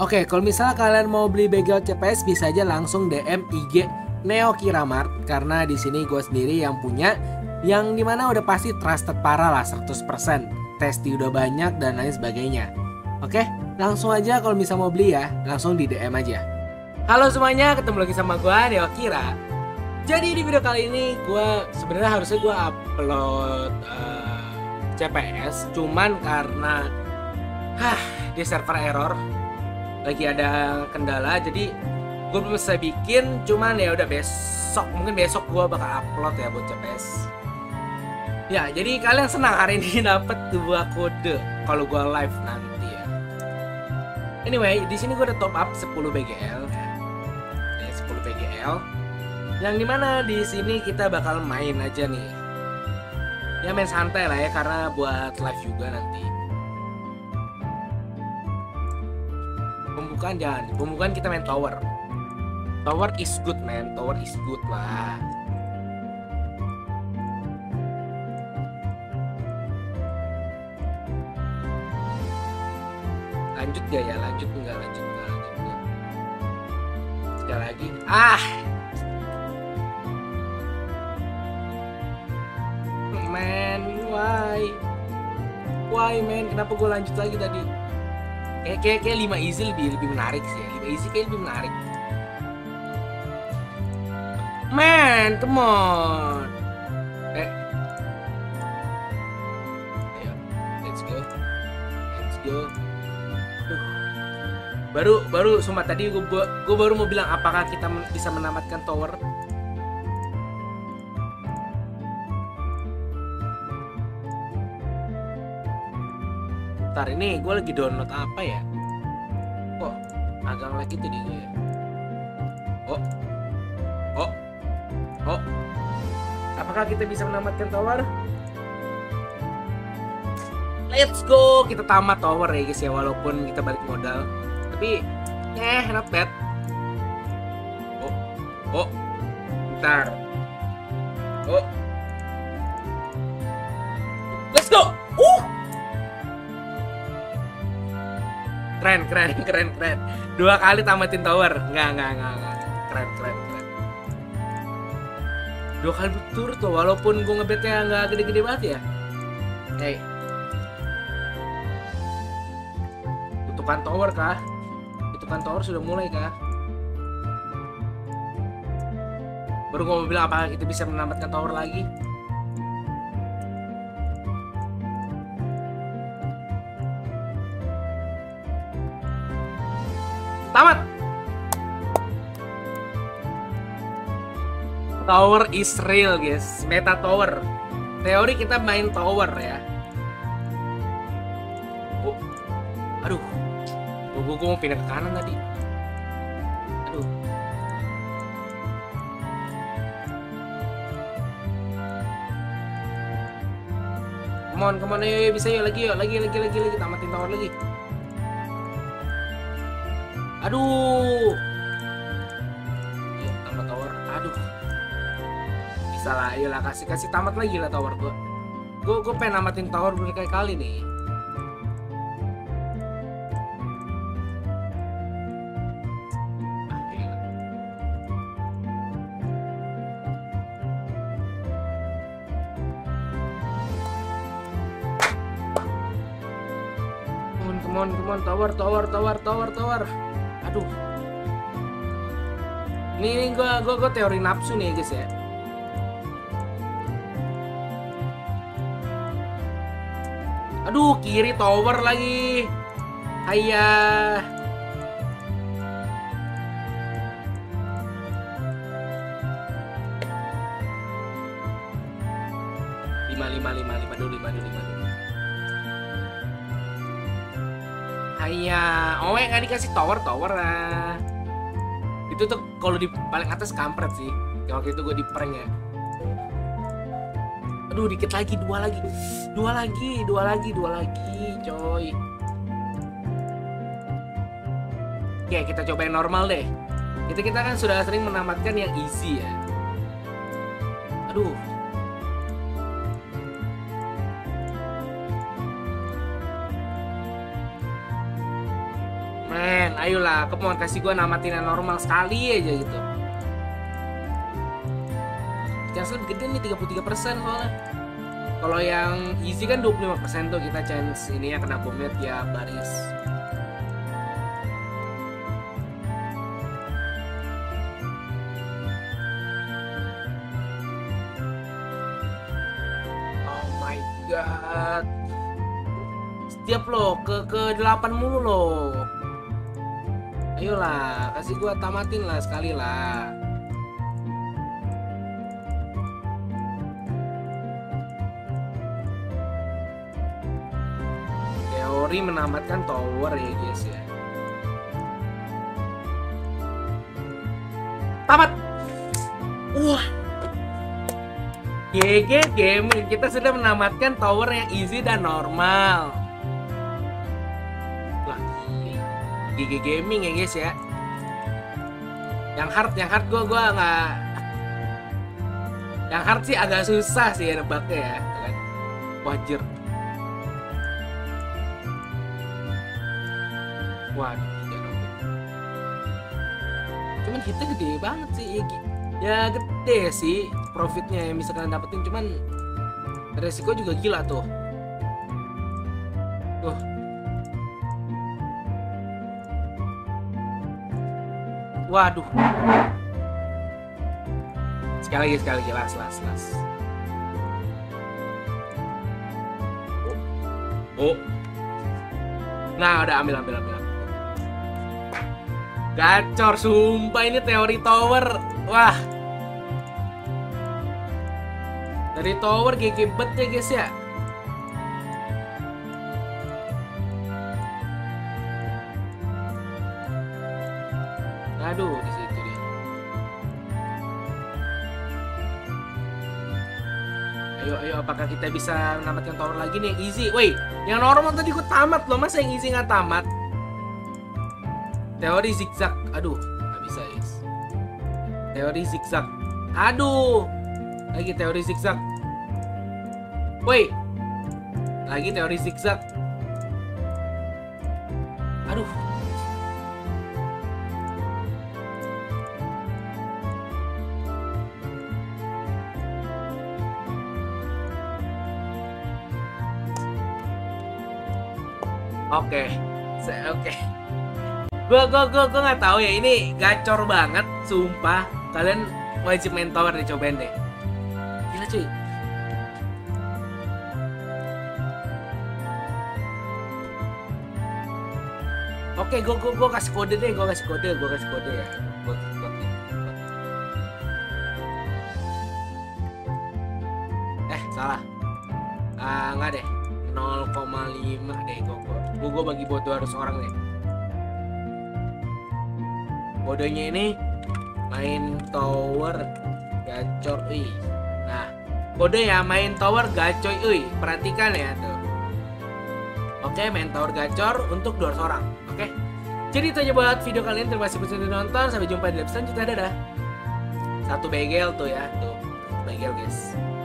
Oke, kalau misalnya kalian mau beli bagel CPS bisa aja langsung DM IG Neo Kiramart karena di sini gue sendiri yang punya, yang dimana udah pasti trusted parah lah 100%, testi udah banyak dan lain sebagainya. Oke, langsung aja kalau misalnya mau beli ya, langsung di DM aja. Halo semuanya, ketemu lagi sama gue Neo Kira. Jadi di video kali ini gue sebenarnya harusnya gue upload CPS, cuman karena di server error lagi ada kendala, jadi gue belum bisa bikin. Cuman ya udah besok, mungkin besok gue bakal upload ya buat CPS. Ya, jadi kalian senang hari ini dapat 2 kode kalau gue live nanti ya. Anyway, di sini gue udah top up 10 BGL. Ya, 10 BGL. Yang dimana di sini kita bakal main aja nih. Ya main santai lah ya, karena buat live juga nanti. Pembukaan kita main tower. Tower is good man, tower is good lah. Lanjut gak ya? Lanjut enggak. Sekali lagi. Man, why man? Kenapa gue lanjut lagi tadi? Kayak 5 easy lebih menarik sih ya. 5 easy kayak lebih menarik. Man, come on. Ayo, let's go. Baru sumpah tadi gue baru mau bilang apakah kita bisa menamatkan tower. Ntar ini gue lagi download apa ya? Kok agak lag gitu di gue ya? Oh. Apakah kita bisa menamatkan tower? Let's go, kita tamat tower ya guys ya, walaupun kita balik modal. Tapi not bad. Bentar. Let's go. Keren. 2 kali tamatin tower. Enggak. Keren. 2 kali berturut tuh, walaupun gue ngebetnya nggak gede-gede banget ya. Kutukan tower kah? Kutukan tower sudah mulai kah? Baru gue mau bilang apakah kita bisa menamatkan tower lagi. Tamat. Tower is real guys. Meta tower. Teori kita main tower ya. Aduh. Gue mau pindah ke kanan tadi. Aduh. Come on, ayo, bisa yuk lagi. Tamatin tower lagi. Aduh. Yuk, tamat tower. Aduh. Bisa lah, ayolah kasih tamat lagi lah tower gua. Gue pengen namatin tower berkali-kali nih. Come on, tower. Aduh. Ini gue teori nafsu nih guys ya. Aduh, kiri tower lagi. Hayah. lima dulu. Hayah. Nggak dikasih tower lah. Itu tuh kalau di paling atas kampret sih. Waktu itu gue di prank ya. Aduh, dikit lagi, 2 lagi, coy. Oke, kita coba yang normal deh. Kita kan sudah sering menamatkan yang easy ya. Aduh. Men, ayolah, come on, kasih gue namatin yang normal sekali aja gitu. Chance lebih gede nih 33% soalnya. Kalau yang easy kan 25% tuh, kita chance ini ya kena bomnya tiap baris. Oh my god. Setiap lo ke 8 mulu lo. Ayolah, kasih gua tamatin lah sekali lah. Teori menamatkan tower ya guys ya. Tamat. Wah. GG Gaming, kita sudah menamatkan tower yang easy dan normal. Wah, GG Gaming ya guys ya. Yang hard gua nggak. Yang hard sih agak susah sih ya nebaknya ya, kan? Wajar. Waduh, cuman hitnya gede banget sih ya, gede sih profitnya yang bisa kalian dapetin, cuman resiko juga gila tuh. Waduh, sekali lagi las. Nah, udah ambil. Gacor, sumpah ini teori tower. Wah. Dari tower GG bet ya guys ya. Aduh, di situ dia. Ayo, apakah kita bisa menamatkan tower lagi nih yang easy? Woi, yang normal tadi gue tamat loh, masa yang easy nggak tamat? Teori zigzag, aduh, nggak bisa guys. Teori zigzag, aduh, lagi teori zigzag. Woi, lagi teori zigzag. Aduh. Oke. Gue nggak tahu ya, ini gacor banget, sumpah. Kalian wajib main tower deh, cobain deh. Gila cuy. Oke, gue kasih kode deh, gue kasih kode ya. Salah. Nggak deh. 0,5 deh, gue bagi buat 200 orang deh. Kodenya ini main tower gacor uy. Nah, kode ya main tower gacoy uy. Perhatikan ya tuh. Oke, main tower gacor untuk 200 orang. Oke. Jadi itu aja buat video kali ini. Terima kasih sudah nonton. Sampai jumpa di episode selanjutnya. Dadah. Satu begel tuh ya, tuh. Begel guys.